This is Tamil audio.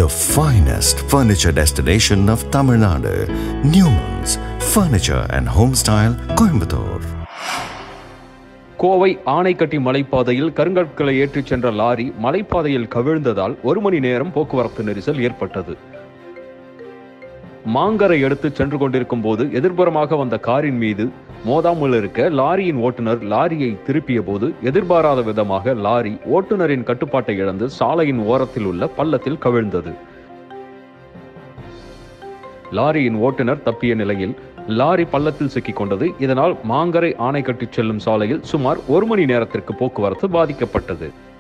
the finest furniture destination of Tamil Nadu, Newman's Furniture and Homestyle, Coimbatore. Kovai Anaikatti மலைப்பாதையில் கருங்கற்களை ஏற்றிச் சென்ற லாரி மலைப்பாதையில் கவிழ்ந்ததால் 1 மணி நேரம் போக்குவரத்து நெரிசல் ஏற்பட்டது. மாங்கரை எடுத்து சென்று கொண்டிருக்கும் போது எதிர்ப்புறமாக வந்த காரின் மீது மோதாமல் இருக்க லாரியின் ஓட்டுநர் லாரியை திருப்பிய போது எதிர்பாராத விதமாக லாரி ஓட்டுநரின் கட்டுப்பாட்டை இழந்து சாலையின் ஓரத்தில் உள்ள பள்ளத்தில் கவிழ்ந்தது. லாரியின் ஓட்டுநர் தப்பிய நிலையில் லாரி பள்ளத்தில் சிக்கிக் கொண்டது. இதனால் மாங்கரை ஆனைக்கட்டி செல்லும் சாலையில் சுமார் 1 மணி நேரத்திற்கு போக்குவரத்து பாதிக்கப்பட்டது.